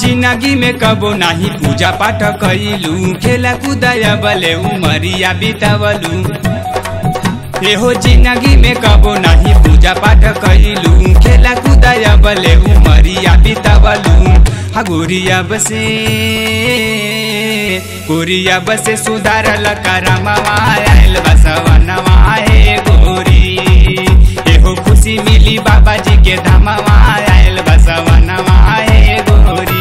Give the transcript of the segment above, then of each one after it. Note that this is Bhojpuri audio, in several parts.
जिंदगी में कबो नाही पूजा पाठ कइलू, खेला कूदया बले उमरिया बितावलू। एहो जिंदगी में कबो नाही पूजा पाठ कइलू, खेला कूदया बले उमरिया बितावलू। गोरिया बसे सुधारल करमवा आइल बसवनवा हे गोरी। एहो खुशी मिली बाबा जी के धामवा आइल बसवनवा हे गोरी।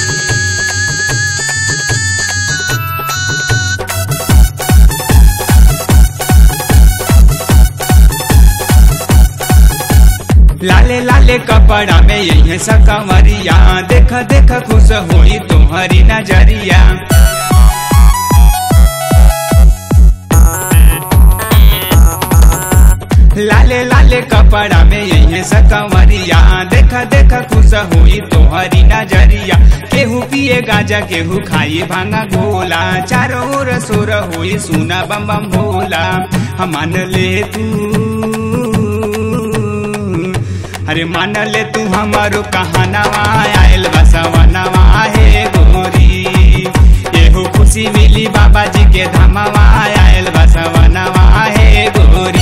लाले लाले कपड़ा में यही सकमरिया, देख देख खुश होई तुम्हारी नजरिया। लाले लाले कपड़ा में यही सकमरिया, देख देख खुश होई तुम्हारी नजरिया। केहू पिए गाजा केहू खाई भांगा गोला, चारों ओर सोर होई सुना बम बम भोला। मान ले तू अरे मान ले तू हमारो कहानवा आइल बसवनवा हे गोरी। एहो खुशी मिली बाबा जी के धामवा आइल बसवनवा हे गोरी।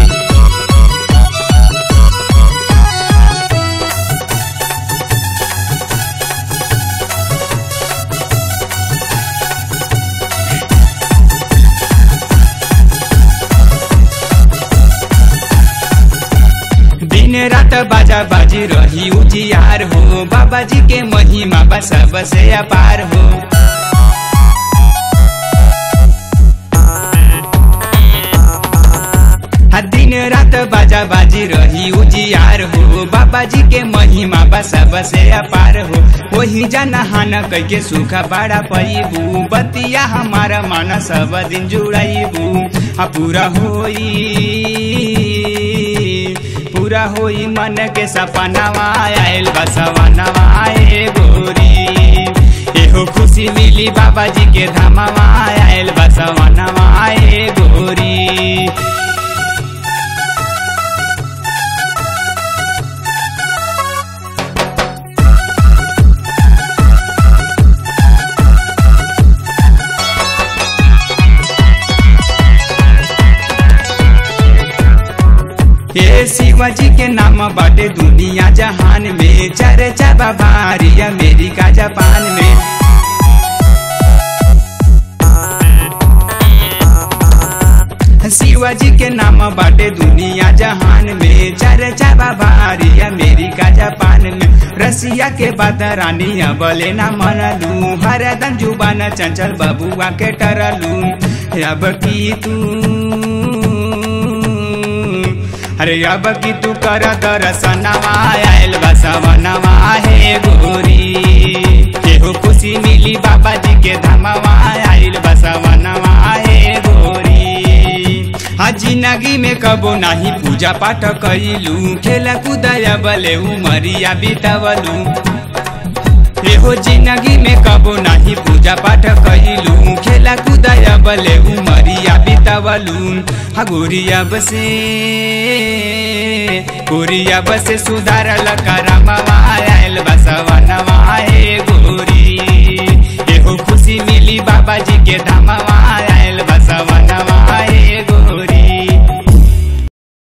दिन रात बाजा बाजी रही उजियार हो, बाबा जी के महिमा बस बसे अपार हो। दिन रात बाजा बाजी रही उजियार हो, बाबा जी के महिमा बस बसे अपार हो। वही जनहान कह के सुख बड़ा पैबू, बतिया हमारा मन सब दिन जुड़ाइबू। पूरा होई मन के सपनवा आइल बसवनवा हे गोरी। एहो खुशी मिली बाबा जी के धामवा आइल बसवनवा हे गोरी। हे शिवाजी के नाम बाटे दुनिया जहान में, चर्चा भारी अमेरिका जापान में। शिवाजी के नाम बाटे दुनिया जहान में, चर्चा भारी अमेरिका जापान में। रसिया के बात रानी बले ना मनलू, हरदम जुबान चंचल बबुआ के टरलू। अब की तू कर दर्शनवा आइल बसवनवा हे गोरी। एहो खुशी मिली बाबा जी के धामवा आइल बसवनवा हे गोरी। जिंदगी में कबो नाही पूजा पाठ कइलू, खेला कूदया बले उमरिया बितावलू। एहो जिंदगी में कबो नाही पूजा पाठ कइलू, खेला कूदया बले उमरिया बितावलू। गोरिया बसे सुधारल करमवा आइल बसवनवा हे गोरी। एहो खुशी मिली बाबा जी के धामवा